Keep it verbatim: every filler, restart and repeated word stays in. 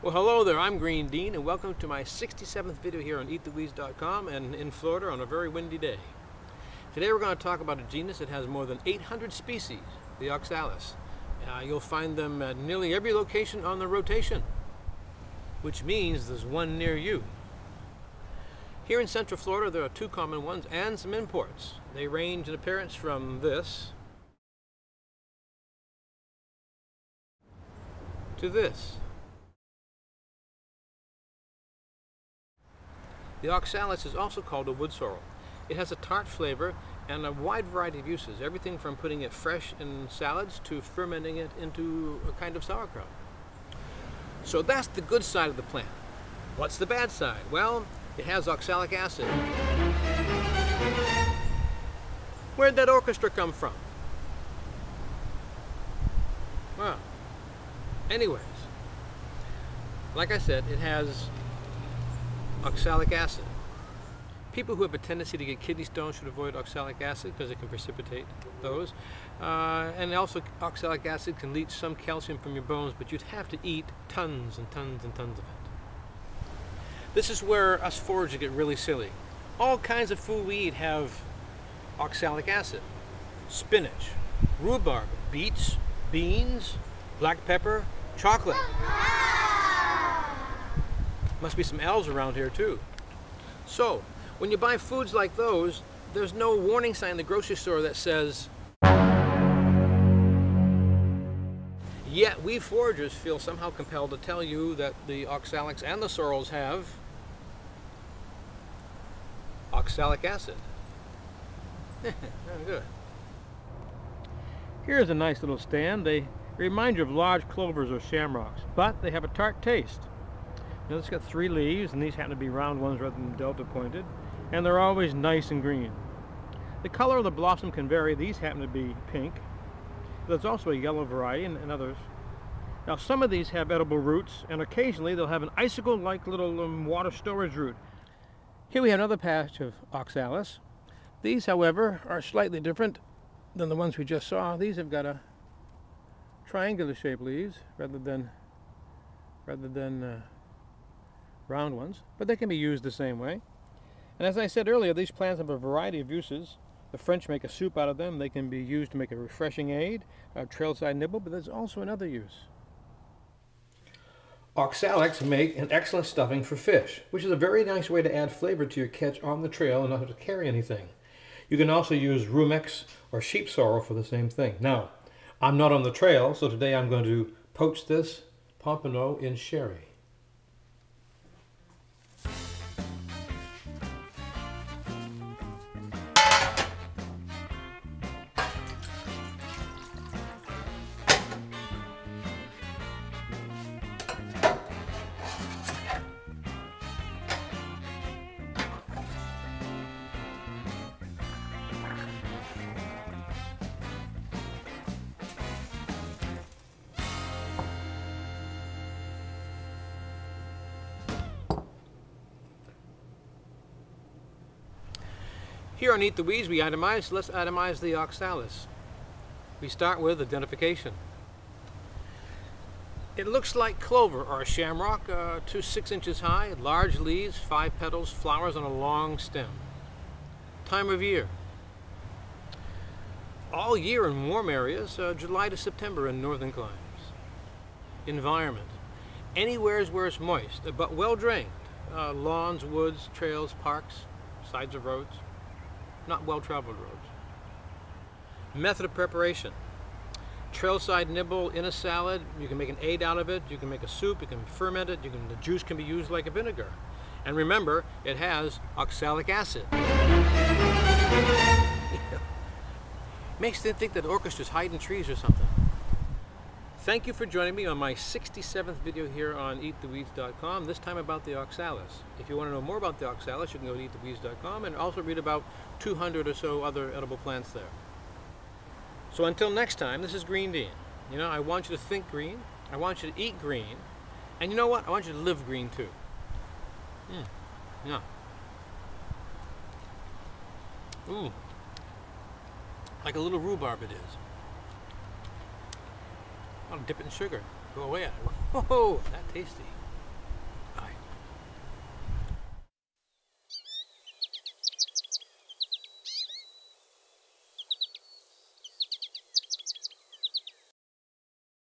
Well, hello there, I'm Green Deane, and welcome to my sixty-seventh video here on Eat The Weeds dot com and in Florida on a very windy day. Today we're going to talk about a genus that has more than eight hundred species, the Oxalis. Uh, you'll find them at nearly every location on the rotation, which means there's one near you. Here in Central Florida there are two common ones and some imports. They range in appearance from this to this. The Oxalis is also called a wood sorrel. It has a tart flavor and a wide variety of uses, everything from putting it fresh in salads to fermenting it into a kind of sauerkraut. So that's the good side of the plant. What's the bad side? Well, it has oxalic acid. Where'd that orchestra come from? Well, anyways, like I said, it has oxalic acid. People who have a tendency to get kidney stones should avoid oxalic acid because it can precipitate those. Uh, and also oxalic acid can leach some calcium from your bones, but you'd have to eat tons and tons and tons of it. This is where us foragers get really silly. All kinds of food we eat have oxalic acid. Spinach, rhubarb, beets, beans, black pepper, chocolate. Must be some elves around here too. So, when you buy foods like those, there's no warning sign in the grocery store that says, yet we foragers feel somehow compelled to tell you that the oxalics and the sorrels have oxalic acid. Good. Here's a nice little stand. They remind you of large clovers or shamrocks, but they have a tart taste. Now, it's got three leaves, and these happen to be round ones rather than delta pointed, and they're always nice and green. The color of the blossom can vary. These happen to be pink. There's also a yellow variety and, and others. Now, some of these have edible roots, and occasionally they'll have an icicle-like little um, water storage root. Here we have another patch of oxalis. These, however, are slightly different than the ones we just saw. These have got a triangular shaped leaves rather than rather than uh, round ones, but they can be used the same way. And as I said earlier, these plants have a variety of uses. The French make a soup out of them. They can be used to make a refreshing aid, a trailside nibble, but there's also another use. Oxalics make an excellent stuffing for fish, which is a very nice way to add flavor to your catch on the trail and not have to carry anything. You can also use rumex or sheep sorrel for the same thing. Now, I'm not on the trail, so today I'm going to poach this pompano in sherry. Here on Eat the Weeds, we itemize. Let's itemize the oxalis. We start with identification. It looks like clover or a shamrock, uh, two six inches high, large leaves, five petals, flowers on a long stem. Time of year. All year in warm areas, uh, July to September in northern climes. Environment. Anywheres where it's moist, but well drained. Uh, lawns, woods, trails, parks, sides of roads. Not well-traveled roads. Method of preparation. Trailside nibble in a salad. You can make an aid out of it. You can make a soup. You can ferment it. You can, the juice can be used like a vinegar. And remember, it has oxalic acid. Makes them think that orchestras hide in trees or something. Thank you for joining me on my sixty-seventh video here on Eat The Weeds dot com, this time about the oxalis. If you want to know more about the oxalis, you can go to Eat The Weeds dot com and also read about two hundred or so other edible plants there. So until next time, this is Green Deane. You know, I want you to think green, I want you to eat green, and you know what? I want you to live green too. Mm. Yeah. Ooh. Like a little rhubarb it is. I'll dip it in sugar. Go away. Whoa, that tasty.